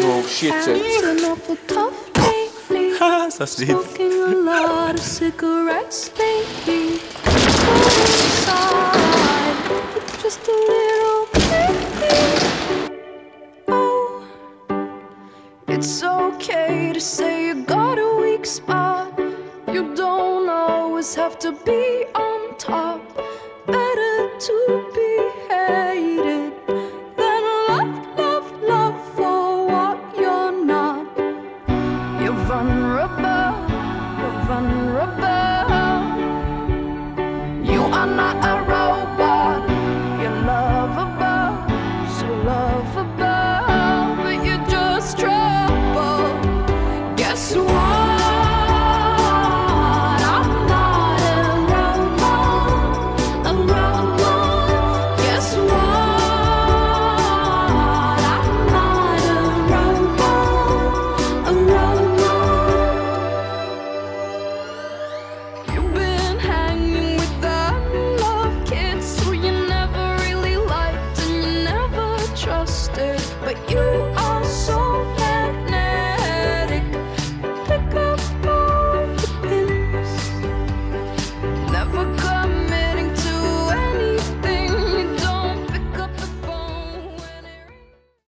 Oh shit. Been awful tough lately. Ça c'est. Smoking a lot of cigarettes lately. Inside, it's just a little baby. Oh, it's okay to say you got a weak spot. You don't always have to be on top. Better to be hated than love for what you're not. You're vulnerable, you're vulnerable. You are not a robot. You're lovable, so lovable, but you're just trouble. Guess what? But you